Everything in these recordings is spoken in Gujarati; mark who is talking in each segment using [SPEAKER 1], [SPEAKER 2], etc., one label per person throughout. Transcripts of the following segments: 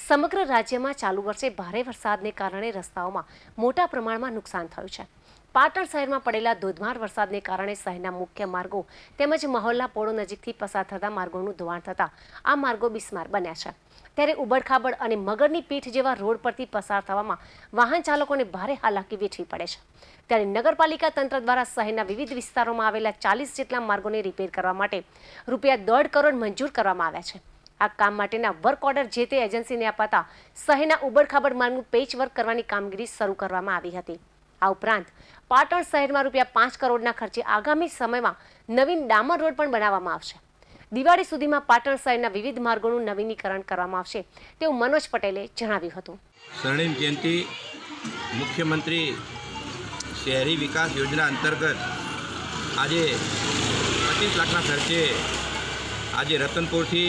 [SPEAKER 1] સમગ્ર રાજ્યમાં ચાલુ વર્ષે ભારે વરસાદને કારણે રસ્તાઓમાં મોટા પ્રમાણમાં નુકસાન થયું છે। પાટણ શહેરમાં પડેલા ધોધમાર વરસાદને કારણે શહેરના મુખ્ય માર્ગો તેમજ મહોલ્લા પોળો નજીકથી પસાર થતા માર્ગોનું ધોવાણ થતા આ માર્ગો બિસ્માર બન્યા છે। ત્યારે ઉબડખાબડ અને મગરની પીઠ જેવા રોડ પરથી પસાર થવામાં વાહન ચાલકોને ભારે હાલાકી વેઠવી પડે છે। ત્યારે નગરપાલિકા તંત્ર દ્વારા શહેરના વિવિધ વિસ્તારોમાં આવેલા 40 જેટલા માર્ગોને રિપેર કરવા માટે રૂપિયા 1.5 કરોડ મંજૂર કરવામાં આવ્યા છે। આ કામ માટેના વર્ક ઓર્ડર જે તે એજન્સીને અપાતા શહેરના ઉબડખાબડ માર્ગનું પેચવર્ક કરવાની કામગીરી શરૂ કરવામાં આવી હતી। આ ઉપરાંત પાટણ શહેરમાં રૂપિયા 5 કરોડના ખર્ચે આગામી સમયમાં નવીન ડામર રોડ પણ બનાવવામાં આવશે। દિવાળી સુધીમાં પાટણ શહેરના વિવિધ માર્ગોનું નવીનીકરણ કરવામાં આવશે તેવું મનોજ પટેલે જણાવ્યું હતું।
[SPEAKER 2] સ્વર્ણિમ જયંતિ મુખ્યમંત્રી શહેરી વિકાસ યોજના અંતર્ગત આજે 25 લાખના ખર્ચે આજે રતનપુરથી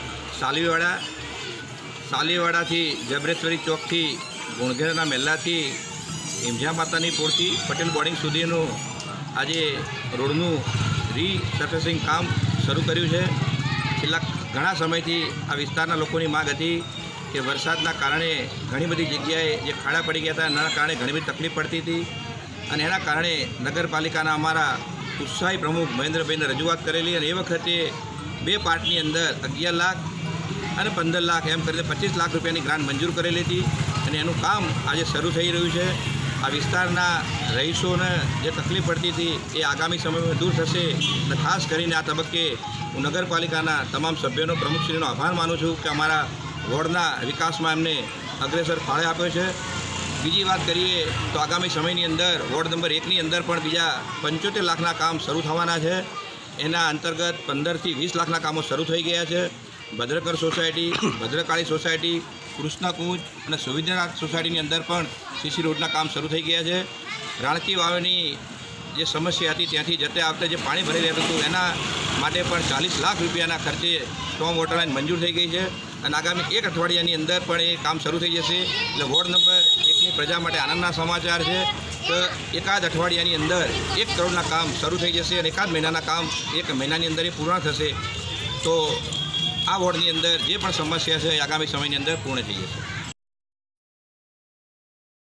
[SPEAKER 2] સાલીવાડાથી જબરેશ્વરી ચોકથી ગુણઘેરના મહેલાથી હિમઝા માતાની પોળથી પટેલ બોર્ડિંગ સુધીનું આજે રોડનું રીસર્ફેસિંગ કામ શરૂ કર્યું છે। છેલ્લા ઘણા સમયથી આ વિસ્તારના લોકોની માંગ હતી કે વરસાદના કારણે ઘણી બધી જગ્યાએ જે ખાડા પડી ગયા હતા એના કારણે ઘણી બધી તકલીફ પડતી હતી અને એના કારણે નગરપાલિકાના અમારા ઉત્સાહી પ્રમુખ મહેન્દ્રભાઈને રજૂઆત કરેલી અને એ વખતે બે પાર્ટની અંદર 11 લાખ અને 15 લાખ એમ કરીને 25 લાખ રૂપિયાની ગ્રાન્ટ મંજૂર કરેલી હતી અને એનું કામ આજે શરૂ થઈ રહ્યું છે। આ વિસ્તારના રહીશોને જે તકલીફ પડતી હતી એ આગામી સમયમાં દૂર થશે અને ખાસ કરીને આ તબક્કે હું નગરપાલિકાના તમામ સભ્યોનો પ્રમુખશ્રીનો આભાર માનું છું કે અમારા વોર્ડના વિકાસમાં એમને અગ્રેસર ફાળો આપ્યો છે। બીજી વાત કરીએ તો આગામી સમયની અંદર વોર્ડ નંબર 1ની અંદર પણ બીજા 75 લાખના કામ શરૂ થવાના છે। એના અંતર્ગત 15થી 20 લાખના કામો શરૂ થઈ ગયા છે। ભદ્રકર સોસાયટી, ભદ્રકાળી સોસાયટી, કૃષ્ણકુંજ અને સુવિધાનાથ સોસાયટીની અંદર પણ સીસી રોડના કામ શરૂ થઈ ગયા છે। રાણકી વાવની જે સમસ્યા હતી ત્યાંથી જતે આવતે જે પાણી ભરી રહેતું હતું એના માટે પણ 40 લાખ રૂપિયાના ખર્ચે સ્ટોમ વોટર લાઇન મંજૂર થઈ ગઈ છે અને આગામી 1 અઠવાડિયાની અંદર પણ એ કામ શરૂ થઈ જશે। એટલે વોર્ડ નંબર 1ની પ્રજા માટે આનંદના સમાચાર છે કે એકાદ અઠવાડિયાની અંદર 1 કરોડના કામ શરૂ થઈ જશે અને એકાદ મહિનાના કામ 1 મહિનાની અંદર એ પૂર્ણ થશે તો આ વોર્ડની અંદર જે પણ સમસ્યા છે આગામી સમયની અંદર પૂર્ણ થઈ જશે।